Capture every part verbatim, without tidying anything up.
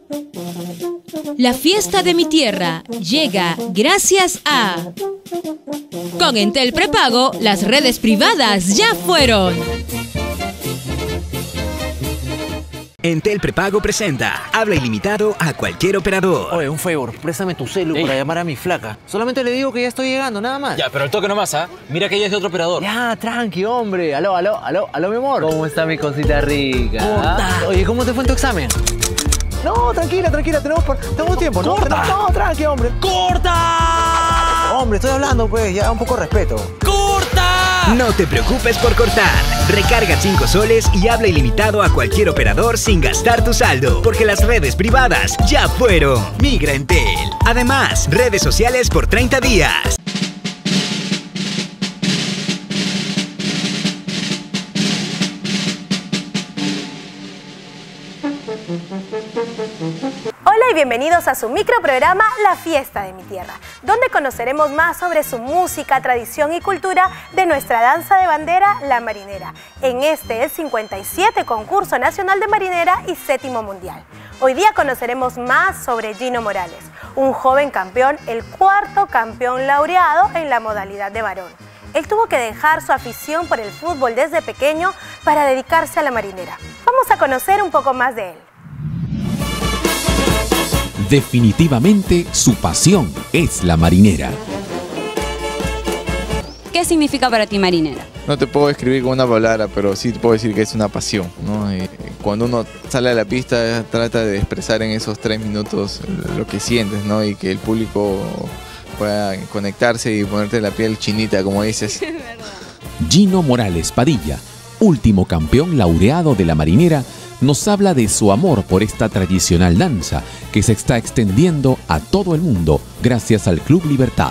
La fiesta de mi tierra llega gracias a... Con Entel Prepago, las redes privadas ya fueron. Entel Prepago presenta Habla ilimitado a cualquier operador. Oye, un favor, préstame tu celu Ey. para llamar a mi flaca. Solamente le digo que ya estoy llegando, nada más. Ya, pero el toque nomás, ¿ah? ¿eh? Mira que ella es de otro operador. Ya, tranqui, hombre. Aló, aló, aló, aló, mi amor. ¿Cómo está mi cosita rica? ¿Ah? Oye, ¿cómo te fue en tu examen? No, tranquila, tranquila, tenemos, por... tenemos tiempo, ¿no? ¡Corta! No, no, tranqui, hombre. ¡Corta! Hombre, estoy hablando, pues, ya, un poco de respeto. ¡Corta! No te preocupes por cortar. Recarga cinco soles y habla ilimitado a cualquier operador sin gastar tu saldo, porque las redes privadas ya fueron. Migra Entel. Además, redes sociales por treinta días. Hola y bienvenidos a su microprograma La Fiesta de mi Tierra, donde conoceremos más sobre su música, tradición y cultura de nuestra danza de bandera, la marinera, en este el cincuenta y siete Concurso Nacional de Marinera y séptimo Mundial. Hoy día conoceremos más sobre Gino Morales, un joven campeón, el cuarto campeón laureado en la modalidad de varón. Él tuvo que dejar su afición por el fútbol desde pequeño para dedicarse a la marinera. Vamos a conocer un poco más de él. Definitivamente su pasión es la marinera. ¿Qué significa para ti marinera? No te puedo describir con una palabra, pero sí te puedo decir que es una pasión, ¿no? Y cuando uno sale a la pista trata de expresar en esos tres minutos lo que sientes, ¿no? Y que el público pueda conectarse y ponerte la piel chinita, como dices. Gino Morales Padilla, último campeón laureado de la marinera, nos habla de su amor por esta tradicional danza que se está extendiendo a todo el mundo gracias al Club Libertad.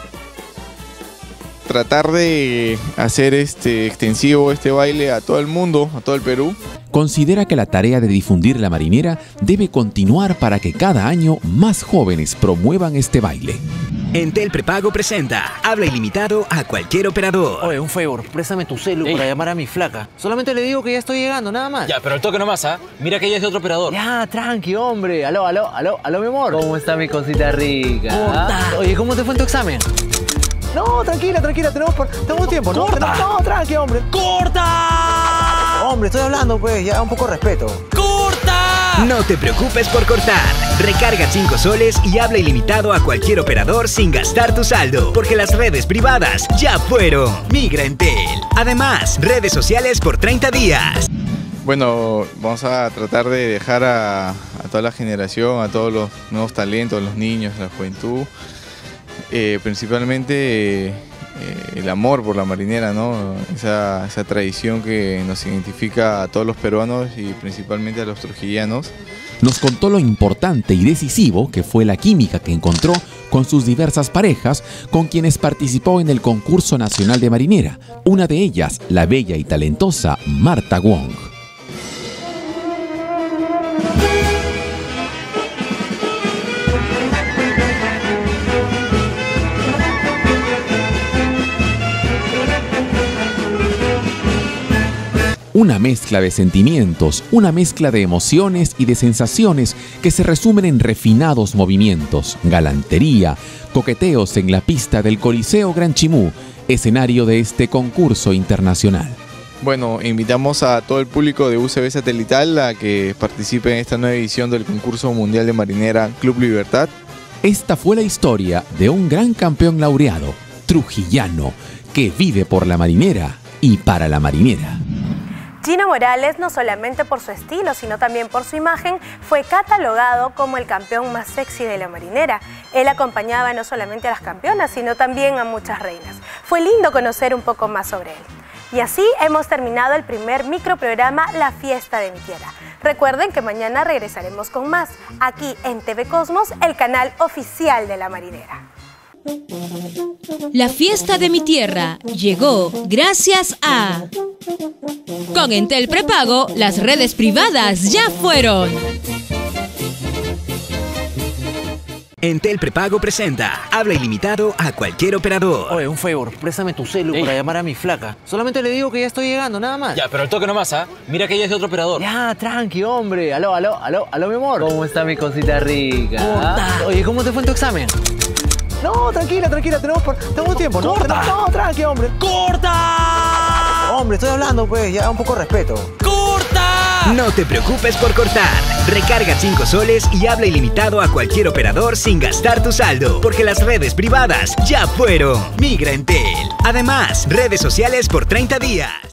Tratar de hacer este extensivo este baile a todo el mundo, a todo el Perú. Considera que la tarea de difundir la marinera debe continuar para que cada año más jóvenes promuevan este baile. Entel Prepago presenta Habla ilimitado a cualquier operador. Oye, un favor, préstame tu celu Ey. para llamar a mi flaca. Solamente le digo que ya estoy llegando, nada más. Ya, pero el toque nomás, ¿ah? ¿eh? Mira que ella es de otro operador. Ya, tranqui, hombre. Aló, aló, aló, aló, mi amor. ¿Cómo está mi cosita rica? ¿Ah? Oye, ¿cómo te fue en tu examen? No, tranquila, tranquila, tenemos, por... tenemos tiempo, ¿no? ¡Corta! No, tranqui, hombre. ¡Corta! Hombre, estoy hablando, pues, ya, un poco de respeto. ¡Corta! No te preocupes por cortar. Recarga cinco soles y habla ilimitado a cualquier operador sin gastar tu saldo, porque las redes privadas ya fueron. Migra Entel. Además, redes sociales por treinta días. Bueno, vamos a tratar de dejar a, a toda la generación, a todos los nuevos talentos, los niños, la juventud, eh, principalmente eh, el amor por la marinera, ¿no? Esa, esa tradición que nos identifica a todos los peruanos y principalmente a los trujillanos. Nos contó lo importante y decisivo que fue la química que encontró con sus diversas parejas con quienes participó en el concurso nacional de marinera, una de ellas la bella y talentosa Marta Wong. Una mezcla de sentimientos, una mezcla de emociones y de sensaciones que se resumen en refinados movimientos, galantería, coqueteos en la pista del Coliseo Gran Chimú, escenario de este concurso internacional. Bueno, invitamos a todo el público de U C B Satelital a que participe en esta nueva edición del concurso mundial de marinera Club Libertad. Esta fue la historia de un gran campeón laureado, trujillano, que vive por la marinera y para la marinera. Gino Morales, no solamente por su estilo, sino también por su imagen, fue catalogado como el campeón más sexy de la marinera. Él acompañaba no solamente a las campeonas, sino también a muchas reinas. Fue lindo conocer un poco más sobre él. Y así hemos terminado el primer microprograma La Fiesta de mi Tierra. Recuerden que mañana regresaremos con más, aquí en T V Cosmos, el canal oficial de la marinera. La Fiesta de mi Tierra llegó gracias a... Con Entel Prepago, las redes privadas ya fueron. Entel Prepago presenta Habla ilimitado a cualquier operador. Oye, un favor, préstame tu celu Ey. para llamar a mi flaca. Solamente le digo que ya estoy llegando, nada más. Ya, pero el toque nomás, ¿ah? Mira que ella es de otro operador. Ya, tranqui, hombre. Aló, aló, aló, aló, mi amor. ¿Cómo está mi cosita rica? Corta. Oye, ¿cómo te fue en tu examen? No, tranquila, tranquila, tenemos, por, tenemos tiempo, ¿no? Corta. Tenemos- no, tranqui, hombre. ¡Corta! Hombre, estoy hablando, pues, ya, un poco de respeto. ¡Corta! No te preocupes por cortar. Recarga cinco soles y habla ilimitado a cualquier operador sin gastar tu saldo, porque las redes privadas ya fueron. Migra Entel. Además, redes sociales por treinta días.